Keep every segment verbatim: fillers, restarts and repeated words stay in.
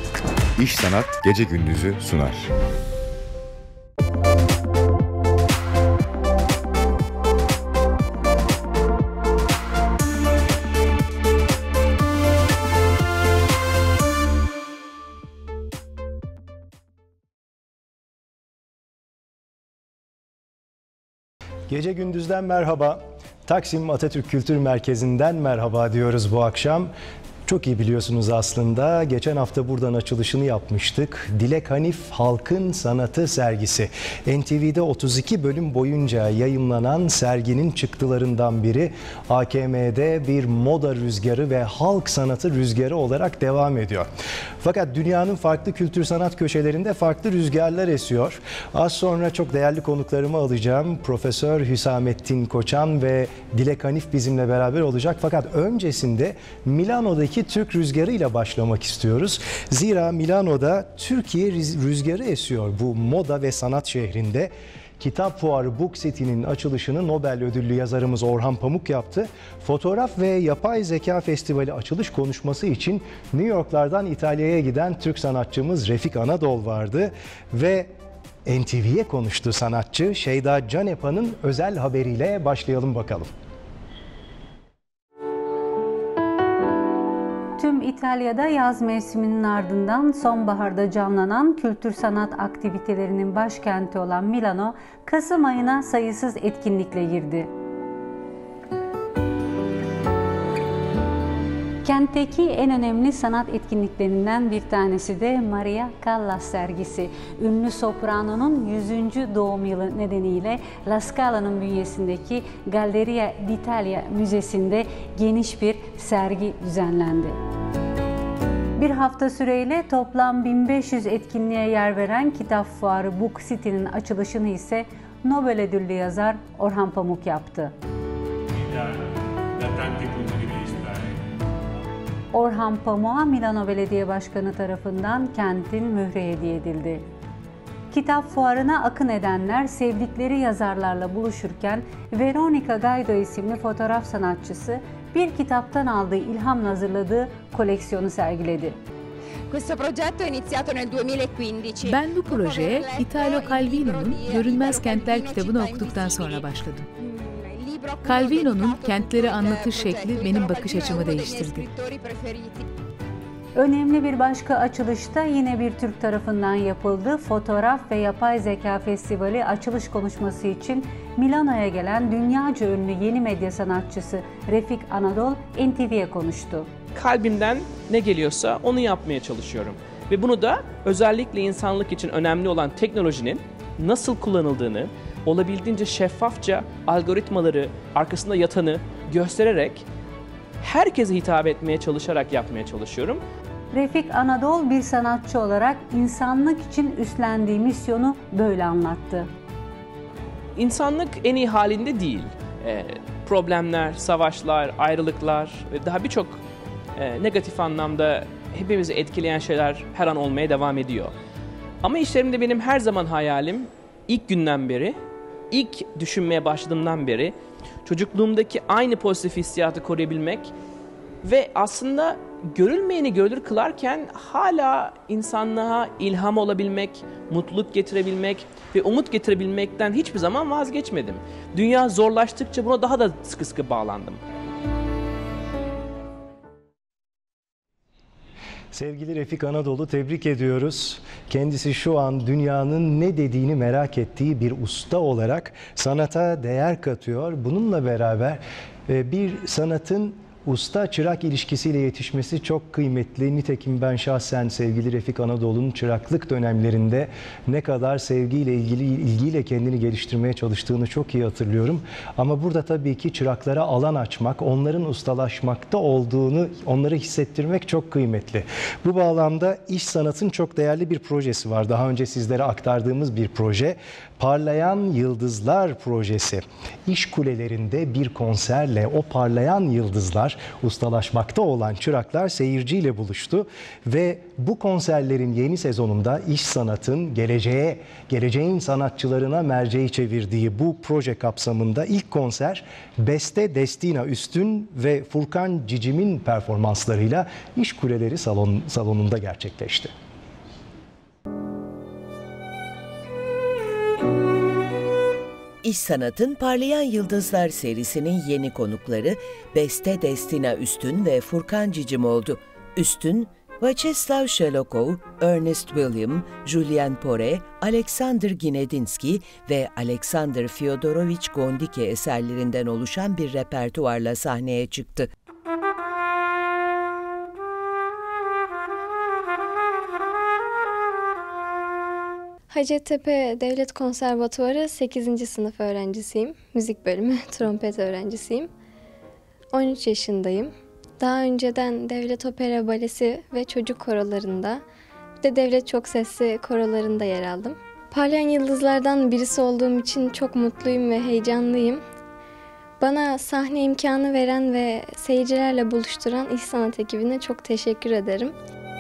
İş Sanat Gece Gündüz'ü sunar. Gece Gündüz'den merhaba. Taksim Atatürk Kültür Merkezi'nden merhaba diyoruz bu akşam. Çok iyi biliyorsunuz aslında. Geçen hafta buradan açılışını yapmıştık. Dilek Hanif Halkın Sanatı sergisi. N T V'de otuz iki bölüm boyunca yayımlanan serginin çıktılarından biri A K M'de bir moda rüzgarı ve halk sanatı rüzgarı olarak devam ediyor. Fakat dünyanın farklı kültür sanat köşelerinde farklı rüzgarlar esiyor. Az sonra çok değerli konuklarımı alacağım. Profesör Hüsamettin Koçan ve Dilek Hanif bizimle beraber olacak. Fakat öncesinde Milano'daki Türk rüzgarı ile başlamak istiyoruz. Zira Milano'da Türkiye rüzgarı esiyor bu moda ve sanat şehrinde. Kitap Fuarı Book City'nin açılışını Nobel ödüllü yazarımız Orhan Pamuk yaptı. Fotoğraf ve Yapay Zeka Festivali açılış konuşması için New York'lardan İtalya'ya giden Türk sanatçımız Refik Anadol vardı ve N T V'ye konuştu sanatçı. Şeyda Canepa'nın özel haberiyle başlayalım bakalım. Tüm İtalya'da yaz mevsiminin ardından sonbaharda canlanan kültür sanat aktivitelerinin başkenti olan Milano, Kasım ayına sayısız etkinlikle girdi. Kentteki en önemli sanat etkinliklerinden bir tanesi de Maria Callas sergisi. Ünlü sopranonun yüzüncü doğum yılı nedeniyle La Scala'nın bünyesindeki Galleria d'Italia Müzesi'nde geniş bir sergi düzenlendi. Bir hafta süreyle toplam bin beş yüz etkinliğe yer veren Kitap Fuarı Book City'nin açılışını ise Nobel ödüllü yazar Orhan Pamuk yaptı. Orhan Pamuk'a Milano Belediye Başkanı tarafından kentin mührü hediye edildi. Kitap fuarına akın edenler sevdikleri yazarlarla buluşurken Veronica Gaido isimli fotoğraf sanatçısı bir kitaptan aldığı ilhamla hazırladığı koleksiyonu sergiledi. Ben bu projeye Italo Calvino'nun Görünmez Kentler kitabını okuduktan sonra başladım. Calvino'nun kentleri anlatış şekli benim bakış açımı değiştirdi. Önemli bir başka açılışta yine bir Türk tarafından yapıldı. Fotoğraf ve Yapay Zeka Festivali açılış konuşması için Milano'ya gelen dünyaca ünlü yeni medya sanatçısı Refik Anadol N T V'ye konuştu. Kalbimden ne geliyorsa onu yapmaya çalışıyorum. Ve bunu da özellikle insanlık için önemli olan teknolojinin nasıl kullanıldığını, olabildiğince şeffafça algoritmaları, arkasında yatanı göstererek herkese hitap etmeye çalışarak yapmaya çalışıyorum. Refik Anadol bir sanatçı olarak insanlık için üstlendiği misyonu böyle anlattı. İnsanlık en iyi halinde değil. E, problemler, savaşlar, ayrılıklar ve daha birçok e, negatif anlamda hepimizi etkileyen şeyler her an olmaya devam ediyor. Ama işlerimde benim her zaman hayalim ilk günden beri, ilk düşünmeye başladığımdan beri çocukluğumdaki aynı pozitif hissiyatı koruyabilmek ve aslında görülmeyeni görülür kılarken hala insanlığa ilham olabilmek, mutluluk getirebilmek ve umut getirebilmekten hiçbir zaman vazgeçmedim. Dünya zorlaştıkça buna daha da sıkı sıkı bağlandım. Sevgili Refik Anadol'u tebrik ediyoruz. Kendisi şu an dünyanın ne dediğini merak ettiği bir usta olarak sanata değer katıyor. Bununla beraber bir sanatın usta-çırak ilişkisiyle yetişmesi çok kıymetli. Nitekim ben şahsen sevgili Refik Anadol'un çıraklık dönemlerinde ne kadar sevgiyle ilgili ilgiyle kendini geliştirmeye çalıştığını çok iyi hatırlıyorum. Ama burada tabii ki çıraklara alan açmak, onların ustalaşmakta olduğunu onları hissettirmek çok kıymetli. Bu bağlamda İş Sanat'ın çok değerli bir projesi var. Daha önce sizlere aktardığımız bir proje. Parlayan Yıldızlar projesi. İş kulelerinde bir konserle o parlayan yıldızlar çıraklar, ustalaşmakta olan çıraklar seyirciyle buluştu ve bu konserlerin yeni sezonunda iş sanatın geleceğe, geleceğin sanatçılarına merceği çevirdiği bu proje kapsamında ilk konser Beste Destina Üstün ve Furkan Cicim'in performanslarıyla İş Kuleleri salon, salonunda gerçekleşti. İş Sanat'ın Parlayan Yıldızlar serisinin yeni konukları Beste Destina Üstün ve Furkan Cicim oldu. Üstün, Vyacheslav Shelokov, Ernest William, Julien Poré, Alexander Ginedinsky ve Alexander Fyodorovich Gondike eserlerinden oluşan bir repertuarla sahneye çıktı. Hacettepe Devlet Konservatuvarı sekizinci sınıf öğrencisiyim. Müzik bölümü, trompet öğrencisiyim. on üç yaşındayım. Daha önceden devlet opera balesi ve çocuk korolarında, bir de devlet çok sesli korolarında yer aldım. Parlayan yıldızlardan birisi olduğum için çok mutluyum ve heyecanlıyım. Bana sahne imkanı veren ve seyircilerle buluşturan İş Sanat ekibine çok teşekkür ederim.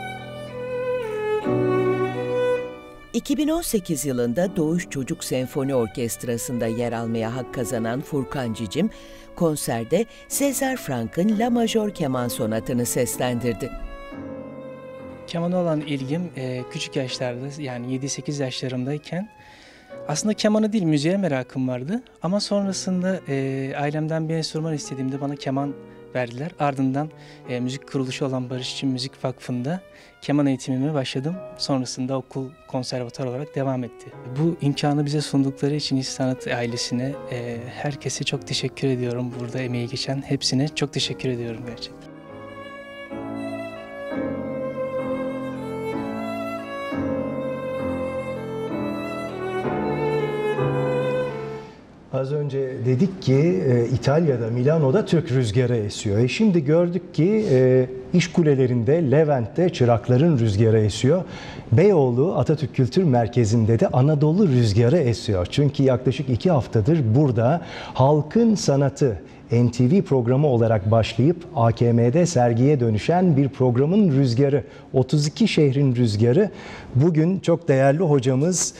iki bin on sekiz yılında Doğuş Çocuk Senfoni Orkestrası'nda yer almaya hak kazanan Furkan Cicim, konserde César Franck'ın La Major Keman Sonatı'nı seslendirdi. Kemana olan ilgim e, küçük yaşlarda, yani yedi sekiz yaşlarımdayken aslında kemanı değil müziğe merakım vardı. Ama sonrasında e, ailemden bir enstrüman istediğimde bana keman verdiler. Ardından e, müzik kuruluşu olan Barışçı Müzik Vakfı'nda keman eğitimime başladım. Sonrasında okul konservatuar olarak devam etti. Bu imkanı bize sundukları için İş Sanat ailesine, e, herkese çok teşekkür ediyorum. Burada emeği geçen hepsine çok teşekkür ediyorum gerçekten. Az önce dedik ki e, İtalya'da, Milano'da Türk rüzgarı esiyor. E şimdi gördük ki e, İş Kulelerinde, Levent'te çırakların rüzgarı esiyor. Beyoğlu Atatürk Kültür Merkezi'nde de Anadolu rüzgarı esiyor. Çünkü yaklaşık iki haftadır burada halkın sanatı N T V programı olarak başlayıp A K M'de sergiye dönüşen bir programın rüzgarı, otuz iki şehrin rüzgarı. Bugün çok değerli hocamız,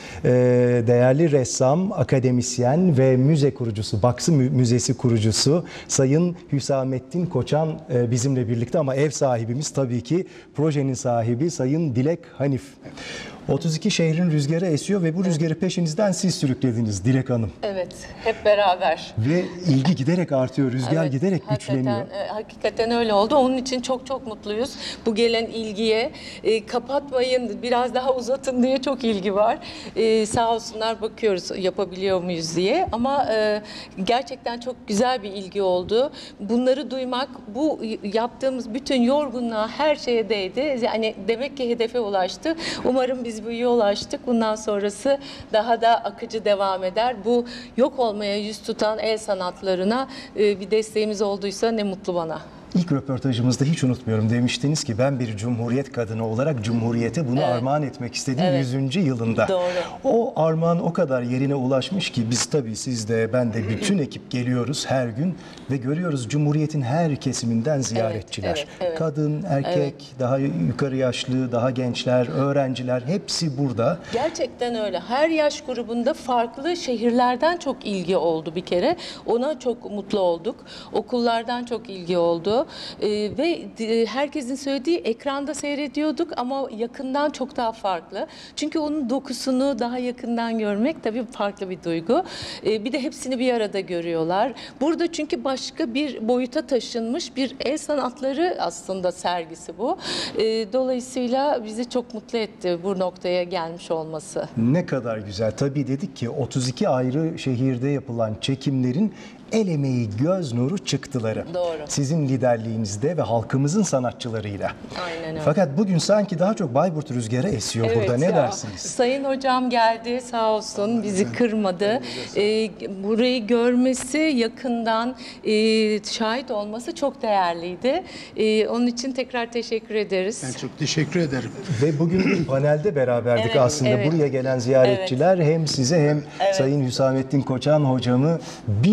değerli ressam, akademisyen ve müze kurucusu, Baksı Müzesi kurucusu Sayın Hüsamettin Koçan bizimle birlikte, ama ev sahibimiz tabii ki projenin sahibi Sayın Dilek Hanif. otuz iki şehrin rüzgarı esiyor ve bu rüzgarı peşinizden siz sürüklediniz Dilek Hanım. Evet, hep beraber. Ve ilgi giderek artıyor, rüzgar Evet, giderek hakikaten, güçleniyor. e, hakikaten öyle oldu. Onun için çok çok mutluyuz. Bu gelen ilgiye e, kapatmayın, biraz daha uzatın diye çok ilgi var. E, sağ olsunlar, bakıyoruz yapabiliyor muyuz diye. Ama e, gerçekten çok güzel bir ilgi oldu. Bunları duymak, bu yaptığımız bütün yorgunluğa, her şeye değdi. Yani demek ki hedefe ulaştı. Umarım biz bu yol açtık. Bundan sonrası daha da akıcı devam eder. Bu yok olmaya yüz tutan el sanatlarına e, bir desteğimiz olduysa ne mutlu bana. İlk röportajımızda hiç unutmuyorum, demiştiniz ki ben bir cumhuriyet kadını olarak cumhuriyete bunu evet. armağan etmek istedim evet. yüzüncü yılında. Doğru. O armağan o kadar yerine ulaşmış ki biz, tabii siz de ben de, bütün ekip geliyoruz her gün ve görüyoruz cumhuriyetin her kesiminden ziyaretçiler. Evet, evet, evet. Kadın, erkek, evet. daha yukarı yaşlı, daha gençler, öğrenciler, hepsi burada. Gerçekten öyle. Her yaş grubunda farklı şehirlerden çok ilgi oldu bir kere. Ona çok mutlu olduk. Okullardan çok ilgi oldu. Ee, ve e, herkesin söylediği, ekranda seyrediyorduk ama yakından çok daha farklı. Çünkü onun dokusunu daha yakından görmek tabii farklı bir duygu. Ee, bir de hepsini bir arada görüyorlar. Burada çünkü başka bir boyuta taşınmış bir el sanatları aslında sergisi bu. Ee, dolayısıyla bizi çok mutlu etti bu noktaya gelmiş olması. Ne kadar güzel. Tabii dedik ki otuz iki ayrı şehirde yapılan çekimlerin el emeği, göz nuru çıktıları. Doğru. Sizin liderliğinizde ve halkımızın sanatçılarıyla. Aynen öyle. Fakat bugün sanki daha çok Bayburt rüzgarı esiyor evet burada. Ne ya. dersiniz? Sayın hocam geldi sağ olsun, bizi kırmadı. Ee, burayı görmesi, yakından e, şahit olması çok değerliydi. E, onun için tekrar teşekkür ederiz. Ben çok teşekkür ederim. Ve bugün bir panelde beraberdik evet, aslında. Evet. Buraya gelen ziyaretçiler evet. hem size hem evet. Sayın Hüsamettin Koçan hocamı bizzat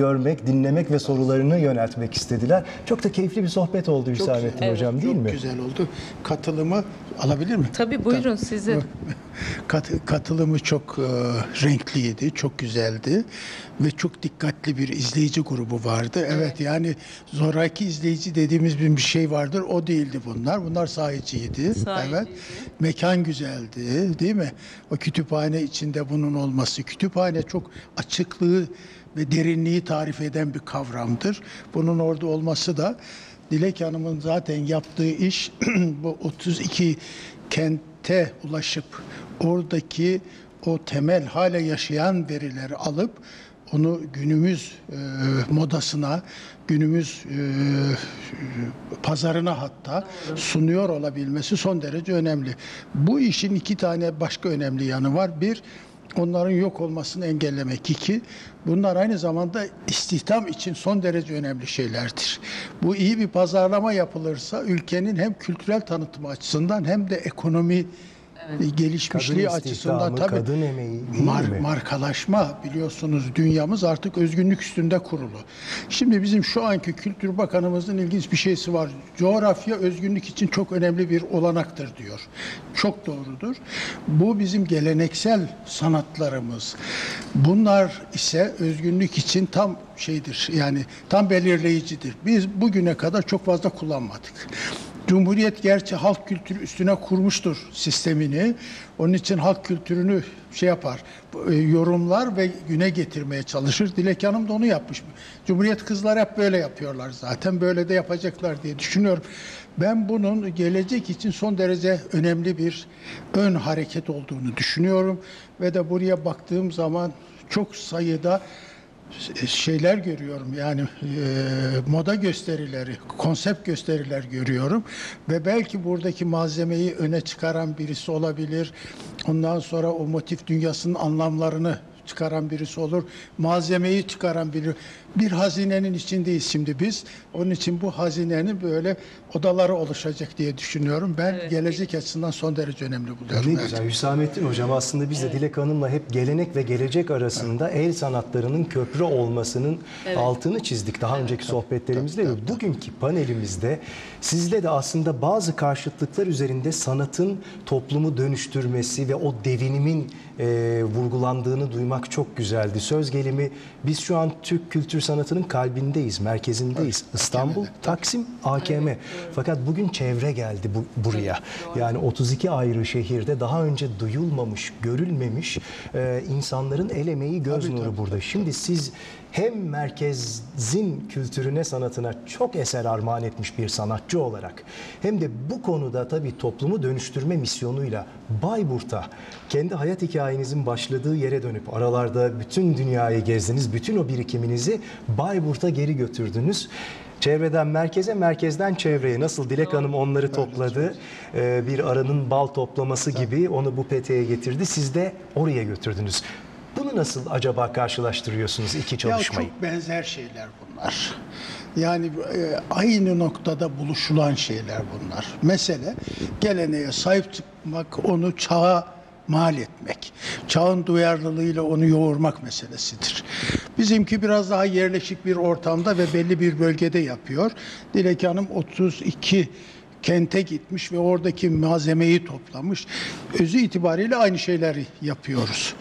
görmek, dinlemek ve sorularını yöneltmek istediler. Çok da keyifli bir sohbet oldu Hüsamettin güzel, Hocam, evet, değil çok mi? Çok güzel oldu. Katılımı alabilir mi? Tabii buyurun sizi. Kat, katılımı çok e, renkliydi, çok güzeldi ve çok dikkatli bir izleyici grubu vardı. Evet, evet yani zoraki izleyici dediğimiz bir şey vardır. O değildi bunlar. Bunlar sahiciydi. Sahiciydi. Evet. Mekan güzeldi, değil mi? O kütüphane içinde bunun olması. Kütüphane çok açıklığı ve derinliği tarif eden bir kavramdır. Bunun orada olması da Dilek Hanım'ın zaten yaptığı iş bu otuz iki kente ulaşıp oradaki o temel hala yaşayan verileri alıp onu günümüz e, modasına, günümüz e, pazarına hatta sunuyor olabilmesi son derece önemli. Bu işin iki tane başka önemli yanı var. Bir, onların yok olmasını engellemek. İki, bunlar aynı zamanda istihdam için son derece önemli şeylerdir. Bu iyi bir pazarlama yapılırsa ülkenin hem kültürel tanıtımı açısından hem de ekonomi evet. gelişmişliği kadın açısından tabii kadın emeği, mar markalaşma biliyorsunuz dünyamız artık özgünlük üstünde kurulu. Şimdi bizim şu anki Kültür Bakanımızın ilginç bir şeysi var. Coğrafya özgünlük için çok önemli bir olanaktır diyor. Çok doğrudur. Bu bizim geleneksel sanatlarımız. Bunlar ise özgünlük için tam şeydir. Yani tam belirleyicidir. Biz bugüne kadar çok fazla kullanmadık. Cumhuriyet gerçi halk kültürü üstüne kurmuştur sistemini. Onun için halk kültürünü şey yapar, yorumlar ve güne getirmeye çalışır. Dilek Hanım da onu yapmış. Cumhuriyet kızlar hep böyle yapıyorlar zaten. Böyle de yapacaklar diye düşünüyorum. Ben bunun gelecek için son derece önemli bir ön hareket olduğunu düşünüyorum. Ve de buraya baktığım zaman çok sayıda şeyler görüyorum yani e, moda gösterileri, konsept gösteriler görüyorum ve belki buradaki malzemeyi öne çıkaran birisi olabilir. Ondan sonra o motif dünyasının anlamlarını çıkaran birisi olur. Malzemeyi çıkaran biri. Bir hazinenin içindeyiz şimdi biz. Onun için bu hazinenin böyle odaları oluşacak diye düşünüyorum. Ben evet. gelecek açısından son derece önemli buluyorum. Ne güzel. Evet. Hüsamettin Hocam aslında biz de evet. Dilek Hanım'la hep gelenek ve gelecek arasında evet. el sanatlarının köprü olmasının evet. altını çizdik daha evet. önceki sohbetlerimizde. Evet. Ve bugünkü panelimizde sizle de aslında bazı karşıtlıklar üzerinde sanatın toplumu dönüştürmesi ve o devinimin e, vurgulandığını duymak çok güzeldi. Söz gelimi biz şu an Türk kültür sanatının kalbindeyiz, merkezindeyiz. Evet. İstanbul, Taksim, A K M. Evet. Fakat bugün çevre geldi bu, buraya. Evet, yani otuz iki ayrı şehirde daha önce duyulmamış, görülmemiş e, insanların el emeği, göz tabii, nuru tabii, burada. Tabii. Şimdi siz hem merkezin kültürüne, sanatına çok eser armağan etmiş bir sanatçı olarak hem de bu konuda tabii toplumu dönüştürme misyonuyla Bayburt'a kendi hayat hikayenizin başladığı yere dönüp aralarda bütün dünyayı gezdiniz, bütün o birikiminizi Bayburt'a geri götürdünüz. Çevreden merkeze, merkezden çevreye nasıl Dilek Hanım onları topladı, bir arının bal toplaması gibi onu bu peteğe getirdi. Siz de oraya götürdünüz. Bunu nasıl acaba karşılaştırıyorsunuz iki çalışmayı? Ya çok benzer şeyler bunlar. Yani e, aynı noktada buluşulan şeyler bunlar. Mesele geleneğe sahip çıkmak, onu çağa mal etmek. Çağın duyarlılığıyla onu yoğurmak meselesidir. Bizimki biraz daha yerleşik bir ortamda ve belli bir bölgede yapıyor. Dilek Hanım otuz iki kente gitmiş ve oradaki malzemeyi toplamış. Özü itibariyle aynı şeyleri yapıyoruz.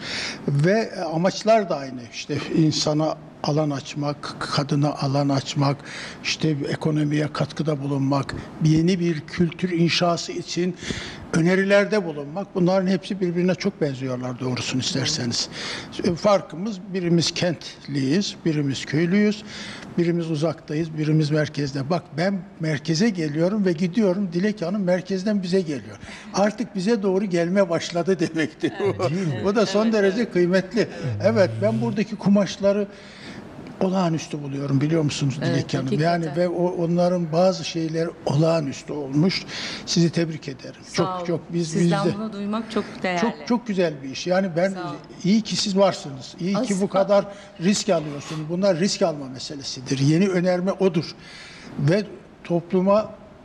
Ve amaçlar da aynı. İşte insana alan açmak, kadına alan açmak, işte ekonomiye katkıda bulunmak, yeni bir kültür inşası için önerilerde bulunmak. Bunların hepsi birbirine çok benziyorlar doğrusunu isterseniz. Farkımız birimiz kentliyiz, birimiz köylüyüz, birimiz uzaktayız, birimiz merkezde. Bak ben merkeze geliyorum ve gidiyorum. Dilek Hanım merkezden bize geliyor. Artık bize doğru gelmeye başladı demektir. Evet, bu. Bu da son evet, derece evet. kıymetli. Evet. evet ben buradaki kumaşları olağanüstü buluyorum biliyor musunuz Dilek evet, Hanım? Hakikaten. Yani ve o, onların bazı şeyleri olağanüstü olmuş. Sizi tebrik ederim. Sağ çok olun. çok biz Sizden bizde, bunu duymak çok değerli. Çok çok güzel bir iş. Yani ben iyi ki siz varsınız. İyi Asla. ki bu kadar risk alıyorsunuz. Bunlar risk alma meselesidir. Yeni önerme odur. Ve topluma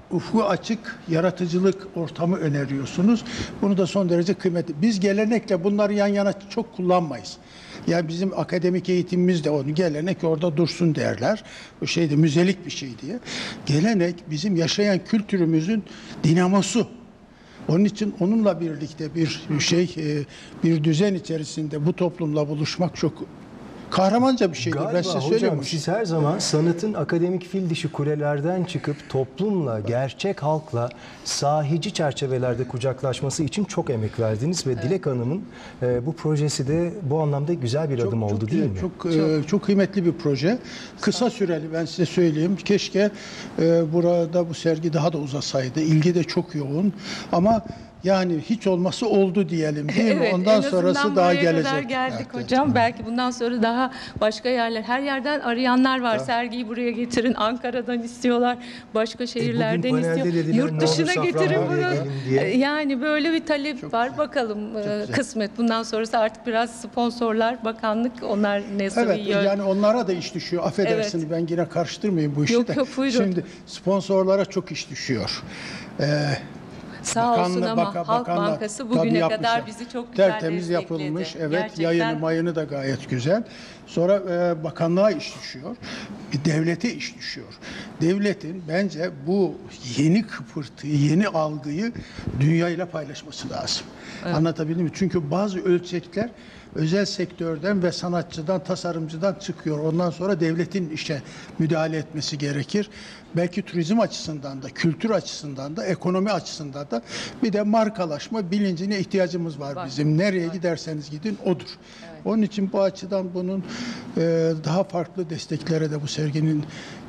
ufku açık yaratıcılık ortamı öneriyorsunuz. Bunu da son derece kıymetli. Biz gelenekle bunları yan yana çok kullanmayız. Yani bizim akademik eğitimimiz de onu gelenek orada dursun derler. Bu şeyde müzelik bir şey diye. Gelenek bizim yaşayan kültürümüzün dinamosu. Onun için onunla birlikte bir şey, bir düzen içerisinde bu toplumla buluşmak çok kahramanca bir şeydir. Galiba ben size hocam söylüyorum. siz her zaman sanatın akademik fil dişi kulelerden çıkıp toplumla, gerçek halkla sahici çerçevelerde kucaklaşması için çok emek verdiniz ve evet. Dilek Hanım'ın e, bu projesi de bu anlamda güzel bir çok, adım çok, oldu değil mi? Çok, çok. E, çok kıymetli bir proje. Kısa süreli ben size söyleyeyim. Keşke e, burada bu sergi daha da uzasaydı. İlgi de çok yoğun ama yani hiç olması oldu diyelim değil mi? Evet, Ondan sonrası daha gelecek. Kadar geldik evet, hocam. Evet. Belki bundan sonra daha başka yerler, her yerden arayanlar var. Evet. Sergiyi buraya getirin. Ankara'dan istiyorlar. Başka şehirlerden e istiyor. Dediler, Yurt dışına getirin bunu. Yani böyle bir talep çok var. Güzel. Bakalım kısmet. Bundan sonrası artık biraz sponsorlar, bakanlık onlar ne Evet yiyor. yani onlara da iş düşüyor. Affedersiniz evet. ben yine karıştırmayayım bu işi yok, de. Yok buyurun. Şimdi sponsorlara çok iş düşüyor. Ee, Sağ Bakanlı, olsun ama baka, Halk bakanlar, Bankası bugüne kadar bizi çok güzel tertemiz destekledi. yapılmış. Evet Gerçekten. yayını mayını da gayet güzel. Sonra e, bakanlığa iş düşüyor. Bir devlete iş düşüyor. Devletin bence bu yeni kıpırtıyı, yeni algıyı dünyayla paylaşması lazım. Evet. Anlatabildim mi? Çünkü bazı ölçekler özel sektörden ve sanatçıdan, tasarımcıdan çıkıyor. Ondan sonra devletin işe müdahale etmesi gerekir. Belki turizm açısından da, kültür açısından da, ekonomi açısından da bir de markalaşma bilincine ihtiyacımız var, var. bizim. Nereye var. giderseniz gidin odur. Evet. Onun için bu açıdan bunun e, daha farklı desteklere de bu serginin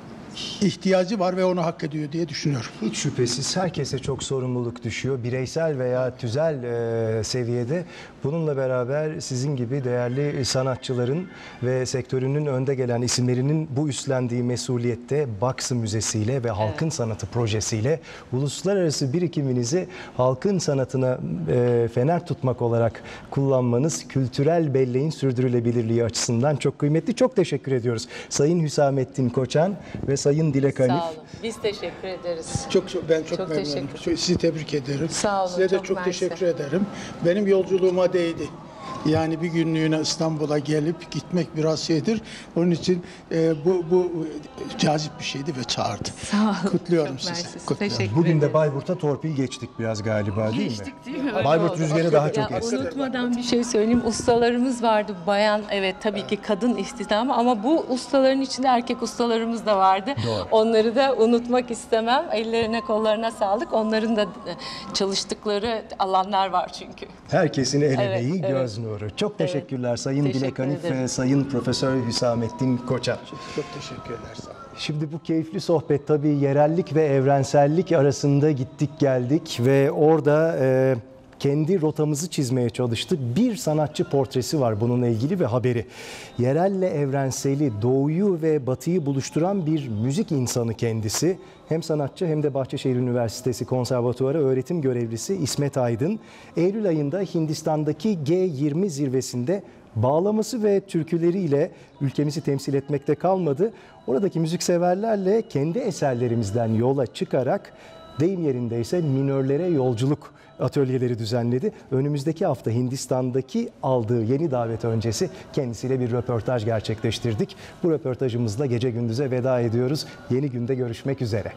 ihtiyacı var ve onu hak ediyor diye düşünüyorum. Hiç şüphesiz herkese çok sorumluluk düşüyor. Bireysel veya tüzel e, seviyede. Bununla beraber sizin gibi değerli sanatçıların ve sektörünün önde gelen isimlerinin bu üstlendiği mesuliyette Baksı Müzesi ile ve Halkın evet. Sanatı projesiyle uluslararası birikiminizi halkın sanatına e, fener tutmak olarak kullanmanız kültürel belleğin sürdürülebilirliği açısından çok kıymetli. Çok teşekkür ediyoruz. Sayın Hüsamettin Koçan ve Sayın Dilek Hanif. Sağ olun. Biz teşekkür ederiz. Çok, çok ben çok, çok memnunum. Sizi tebrik ederim. Sağ olun. Size de çok, çok mersi. teşekkür ederim. Benim yolculuğuma değdi. Yani bir günlüğüne İstanbul'a gelip gitmek biraz şeydir. Onun için e, bu bu cazip bir şeydi ve çağırdı. Sağ olun. Kutluyorum çok sizi. Kutluyorum. Bugün de Bayburt'a torpil geçtik biraz galiba değil geçtik, mi? Geçtik değil mi? Bayburt oldu. rüzgarı daha çok ya, esti. Unutmadan bir şey söyleyeyim. Ustalarımız vardı. Bayan evet tabii ki kadın istihdamı ama bu ustaların içinde erkek ustalarımız da vardı. Doğru. Onları da unutmak istemem. Ellerine kollarına sağlık. Onların da çalıştıkları alanlar var çünkü. Herkesin el emeği, evet, göz nuru. Çok teşekkürler evet. Sayın Teşekkür Dilek Hanif ederim. ve Sayın Profesör Hüsamettin Koçan. Çok, çok teşekkürler. Sağ olun. Şimdi bu keyifli sohbet tabii yerellik ve evrensellik arasında gittik geldik ve orada e, kendi rotamızı çizmeye çalıştık. Bir sanatçı portresi var bununla ilgili ve haberi. Yerelle evrenseli, doğuyu ve batıyı buluşturan bir müzik insanı kendisi. Hem sanatçı hem de Bahçeşehir Üniversitesi Konservatuvarı öğretim görevlisi İsmet Aydın, Eylül ayında Hindistan'daki G yirmi zirvesinde bağlaması ve türküleriyle ülkemizi temsil etmekte kalmadı. Oradaki müzikseverlerle kendi eserlerimizden yola çıkarak deyim yerindeyse minörlere yolculuk atölyeleri düzenledi. Önümüzdeki hafta Hindistan'daki aldığı yeni davet öncesi kendisiyle bir röportaj gerçekleştirdik. Bu röportajımızla gece gündüze veda ediyoruz. Yeni günde görüşmek üzere.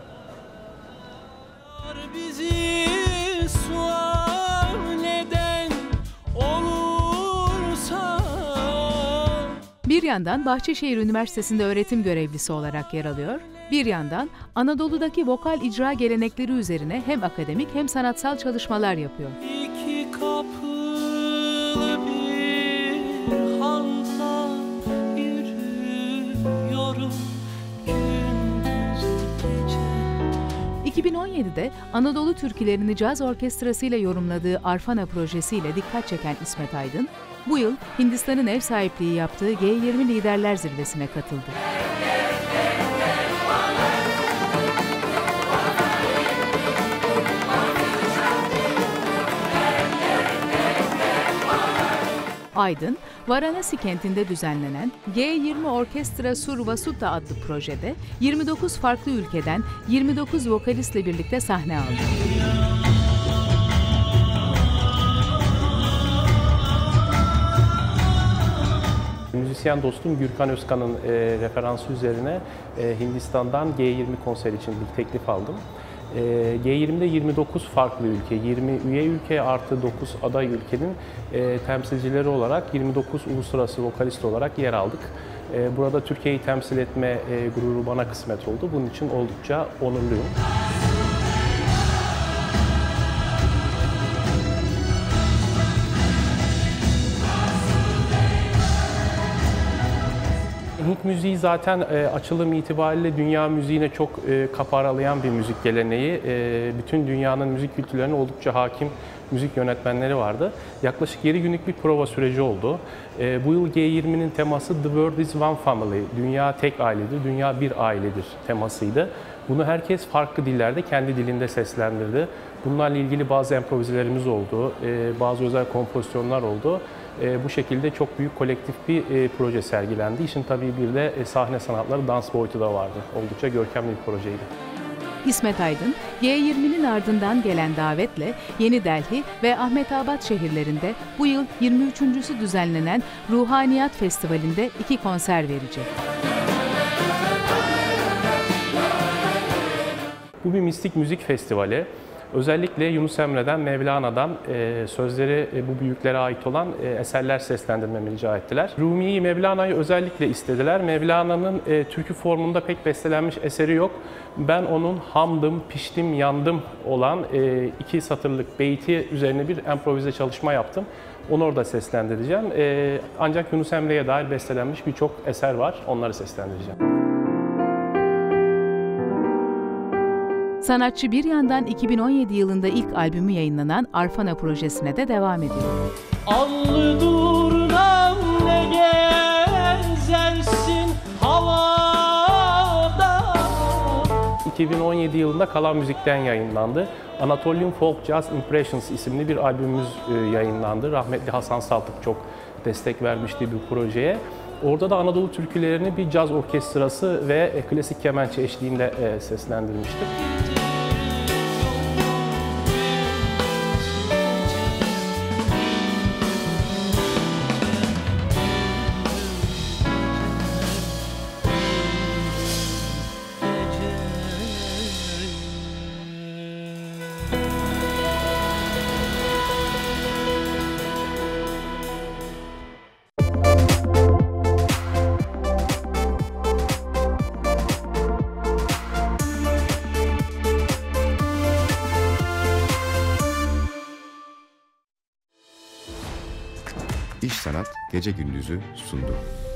Bir yandan Bahçeşehir Üniversitesi'nde öğretim görevlisi olarak yer alıyor, bir yandan Anadolu'daki vokal icra gelenekleri üzerine hem akademik hem sanatsal çalışmalar yapıyor. İki kapılı bir halka yürüyorum gündüz gece. iki bin on yedide Anadolu türkülerini caz orkestrasıyla yorumladığı Arfana projesiyle dikkat çeken İsmet Aydın, bu yıl Hindistan'ın ev sahipliği yaptığı G yirmi Liderler Zirvesi'ne katıldı. Aydın, Varanasi kentinde düzenlenen G yirmi Orkestra Sur Vasuta adlı projede yirmi dokuz farklı ülkeden yirmi dokuz vokalistle birlikte sahne aldı. Müzisyen dostum Gürkan Özkan'ın e, referansı üzerine e, Hindistan'dan G yirmi konser için bir teklif aldım. E, G yirmi'de yirmi dokuz farklı ülke, yirmi üye ülke artı dokuz aday ülkenin e, temsilcileri olarak yirmi dokuz uluslararası vokalist olarak yer aldık. E, burada Türkiye'yi temsil etme e, gururu bana kısmet oldu. Bunun için oldukça onurluyum. Hint müziği zaten e, açılım itibariyle dünya müziğine çok e, kapı aralayan bir müzik geleneği. E, bütün dünyanın müzik kültürlerine oldukça hakim müzik yönetmenleri vardı. Yaklaşık yedi günlük bir prova süreci oldu. E, bu yıl G yirmi'nin teması The World is One Family, Dünya tek ailedir, dünya bir ailedir temasıydı. Bunu herkes farklı dillerde, kendi dilinde seslendirdi. Bunlarla ilgili bazı improvizelerimiz oldu, e, bazı özel kompozisyonlar oldu. E, bu şekilde çok büyük kolektif bir e, proje sergilendi. İşin tabii bir de e, sahne sanatları, dans boyutu da vardı. Oldukça görkemli bir projeydi. İsmet Aydın, G yirmi'nin ardından gelen davetle Yeni Delhi ve Ahmedabad şehirlerinde bu yıl yirmi üçüncüsü düzenlenen Ruhaniyat Festivali'nde iki konser verecek. Bu bir mistik müzik festivali. Özellikle Yunus Emre'den, Mevlana'dan e, sözleri e, bu büyüklere ait olan e, eserler seslendirmemi rica ettiler. Rumi'yi, Mevlana'yı özellikle istediler. Mevlana'nın e, türkü formunda pek bestelenmiş eseri yok. Ben onun hamdım, piştim, yandım olan e, iki satırlık beyti üzerine bir improvize çalışma yaptım. Onu orada seslendireceğim. E, ancak Yunus Emre'ye dair bestelenmiş birçok eser var. Onları seslendireceğim. Sanatçı bir yandan iki bin on yedi yılında ilk albümü yayınlanan Arfana projesine de devam ediyor. Allı durnam ne gezersin havada. iki bin on yedi yılında Kalan Müzik'ten yayınlandı. Anatolian Folk Jazz Impressions isimli bir albümümüz yayınlandı. Rahmetli Hasan Saltık çok destek vermişti bu projeye. Orada da Anadolu türkülerini bir caz orkestrası ve klasik kemençe eşliğinde seslendirmiştik. İş Sanat Gece Gündüz'ü sundu.